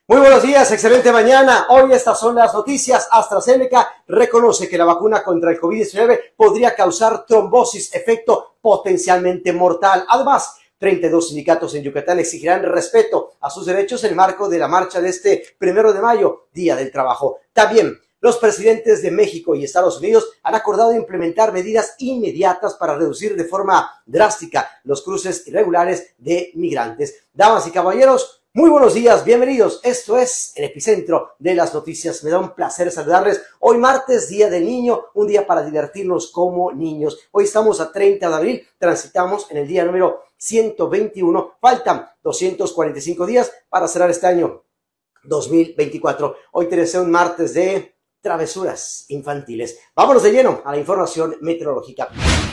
Muy buenos días, excelente mañana. Hoy estas son las noticias. AstraZeneca reconoce que la vacuna contra el COVID-19 podría causar trombosis, efecto potencialmente mortal. Además, 32 sindicatos en Yucatán exigirán respeto a sus derechos en el marco de la marcha de este 1 de mayo, Día del Trabajo. También, los presidentes de México y Estados Unidos han acordado implementar medidas inmediatas para reducir de forma drástica los cruces irregulares de migrantes. Damas y caballeros, muy buenos días, bienvenidos. Esto es el epicentro de las noticias. Me da un placer saludarles. Hoy martes, Día del Niño, un día para divertirnos como niños. Hoy estamos a 30 de abril, transitamos en el día número 121. Faltan 245 días para cerrar este año 2024. Hoy te deseo un martes de travesuras infantiles. Vámonos de lleno a la información meteorológica.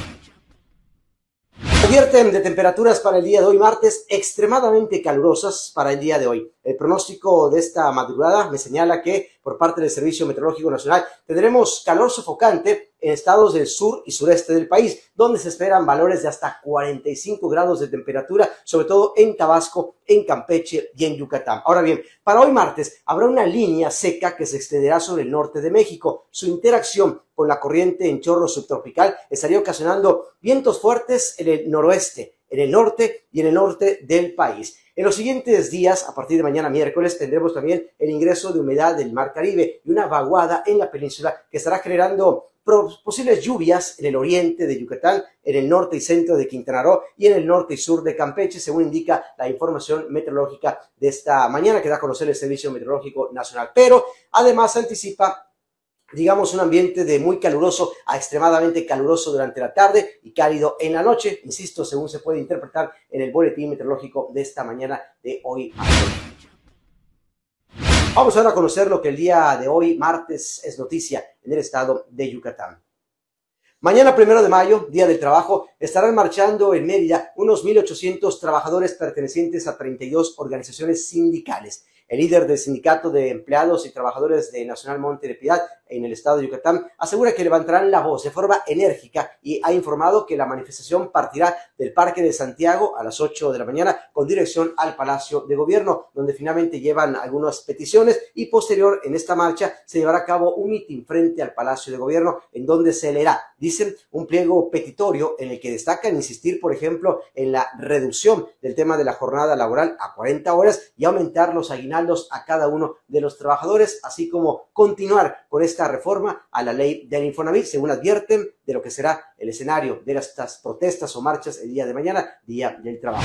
Advierten de temperaturas para el día de hoy, martes, extremadamente calurosas para el día de hoy. El pronóstico de esta madrugada me señala que, por parte del Servicio Meteorológico Nacional, tendremos calor sofocante en estados del sur y sureste del país, donde se esperan valores de hasta 45 grados de temperatura, sobre todo en Tabasco, en Campeche y en Yucatán. Ahora bien, para hoy martes habrá una línea seca que se extenderá sobre el norte de México. Su interacción con la corriente en chorro subtropical estaría ocasionando vientos fuertes en el noroeste, en el norte y en el norte del país. En los siguientes días, a partir de mañana miércoles, tendremos también el ingreso de humedad del Mar Caribe y una vaguada en la península que estará generando posibles lluvias en el oriente de Yucatán, en el norte y centro de Quintana Roo y en el norte y sur de Campeche, según indica la información meteorológica de esta mañana que da a conocer el Servicio Meteorológico Nacional. Pero además anticipa, digamos, un ambiente de muy caluroso a extremadamente caluroso durante la tarde y cálido en la noche, insisto, según se puede interpretar en el boletín meteorológico de esta mañana de hoy. Vamos ahora a conocer lo que el día de hoy, martes, es noticia en el estado de Yucatán. Mañana 1 de mayo, Día del Trabajo, estarán marchando en Mérida unos 1,800 trabajadores pertenecientes a 32 organizaciones sindicales. El líder del Sindicato de Empleados y Trabajadores de Nacional Monte de Piedad en el estado de Yucatán asegura que levantarán la voz de forma enérgica y ha informado que la manifestación partirá del Parque de Santiago a las 8 de la mañana con dirección al Palacio de Gobierno, donde finalmente llevan algunas peticiones y posterior en esta marcha se llevará a cabo un mitin frente al Palacio de Gobierno en donde se leerá, dicen, un pliego petitorio en el que destacan insistir, por ejemplo, en la reducción del tema de la jornada laboral a 40 horas y aumentar los aguinaldos a cada uno de los trabajadores, así como continuar con esta reforma a la ley del Infonavit, según advierten de lo que será el escenario de estas protestas o marchas el día de mañana, Día del Trabajo.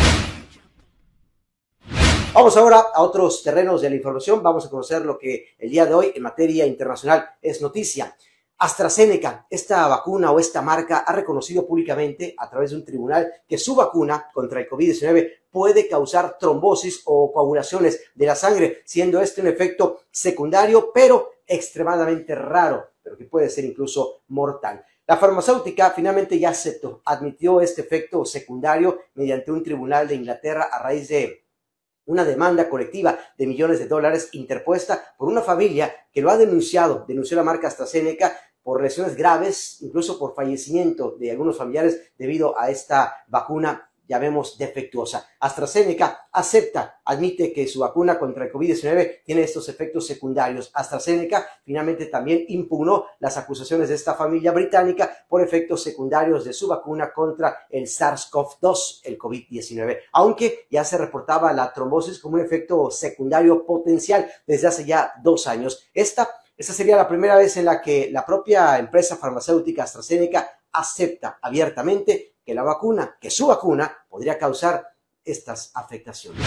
Vamos ahora a otros terrenos de la información. Vamos a conocer lo que el día de hoy en materia internacional es noticia. AstraZeneca, esta vacuna o esta marca, ha reconocido públicamente a través de un tribunal que su vacuna contra el COVID-19 puede causar trombosis o coagulaciones de la sangre, siendo este un efecto secundario, pero extremadamente raro, pero que puede ser incluso mortal. La farmacéutica finalmente ya aceptó, admitió este efecto secundario mediante un tribunal de Inglaterra a raíz de una demanda colectiva de millones de dólares interpuesta por una familia que lo ha denunció la marca AstraZeneca por lesiones graves, incluso por fallecimiento de algunos familiares debido a esta vacuna, ya vemos, defectuosa. AstraZeneca admite que su vacuna contra el COVID-19 tiene estos efectos secundarios. AstraZeneca finalmente también impugnó las acusaciones de esta familia británica por efectos secundarios de su vacuna contra el SARS-CoV-2, el COVID-19, aunque ya se reportaba la trombosis como un efecto secundario potencial desde hace ya 2 años. Esta sería la primera vez en la que la propia empresa farmacéutica AstraZeneca acepta abiertamente que su vacuna podría causar estas afectaciones.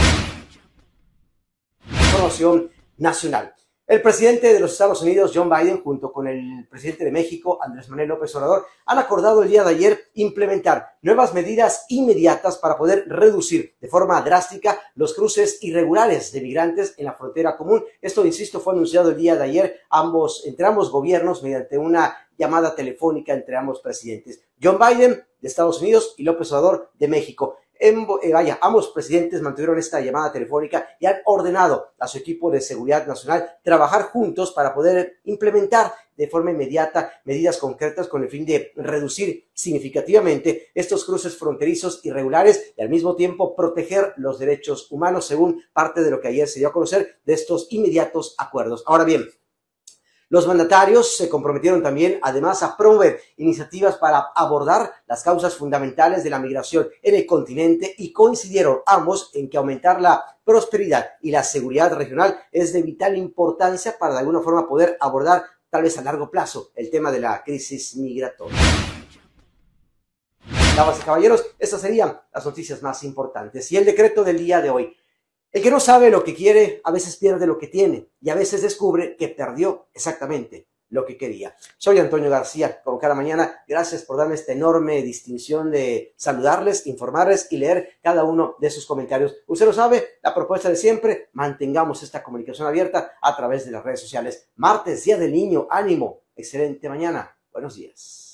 Información nacional. El presidente de los Estados Unidos, Joe Biden, junto con el presidente de México, Andrés Manuel López Obrador, han acordado el día de ayer implementar nuevas medidas inmediatas para poder reducir de forma drástica los cruces irregulares de migrantes en la frontera común. Esto, insisto, fue anunciado el día de ayer entre ambos gobiernos mediante una llamada telefónica entre ambos presidentes. Joe Biden de Estados Unidos y López Obrador de México. Ambos presidentes mantuvieron esta llamada telefónica y han ordenado a su equipo de seguridad nacional trabajar juntos para poder implementar de forma inmediata medidas concretas con el fin de reducir significativamente estos cruces fronterizos irregulares y al mismo tiempo proteger los derechos humanos, según parte de lo que ayer se dio a conocer de estos inmediatos acuerdos. Ahora bien, los mandatarios se comprometieron también, además, a promover iniciativas para abordar las causas fundamentales de la migración en el continente y coincidieron ambos en que aumentar la prosperidad y la seguridad regional es de vital importancia para de alguna forma poder abordar, tal vez a largo plazo, el tema de la crisis migratoria. Damas y caballeros, estas serían las noticias más importantes. Y el decreto del día de hoy. El que no sabe lo que quiere, a veces pierde lo que tiene y a veces descubre que perdió exactamente lo que quería. Soy Antonio García, como cada mañana. Gracias por darme esta enorme distinción de saludarles, informarles y leer cada uno de sus comentarios. Usted lo sabe, la propuesta de siempre, mantengamos esta comunicación abierta a través de las redes sociales. Martes, Día del Niño, ánimo, excelente mañana, buenos días.